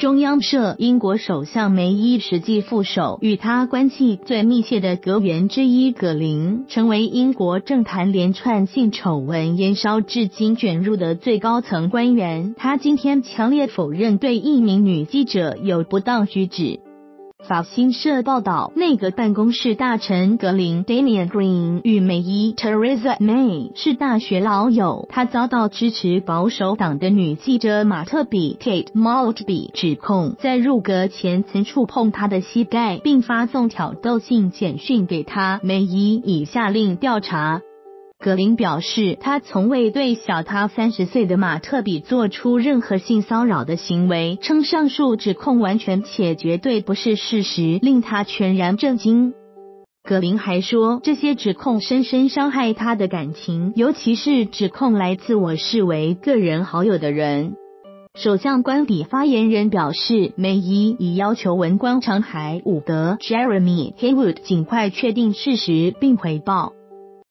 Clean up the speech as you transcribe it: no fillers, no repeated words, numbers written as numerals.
中央社英国首相梅伊实际副手，与他关系最密切的阁员之一葛林，成为英国政坛连串性丑闻延烧至今卷入的最高层官员。他今天强烈否认对一名女记者有不当举止。法新社报道，内阁办公室大臣格林 Damian Green 与梅伊 Theresa May 是大学老友，他遭到支持保守党的女记者马特比 Kate Maltby 指控，在入阁前曾触碰她的膝盖，并发送挑逗性简讯给她。梅伊已下令调查。格林表示，他从未对小他30岁的马特比做出任何性骚扰的行为，称上述指控完全且绝对不是事实，令他全然震惊。格林还说，这些指控深深伤害他的感情，尤其是指控来自我视为个人好友的人。首相官邸发言人表示，梅伊已要求文官长海伍德 Jeremy Haywood 尽快确定事实并回报。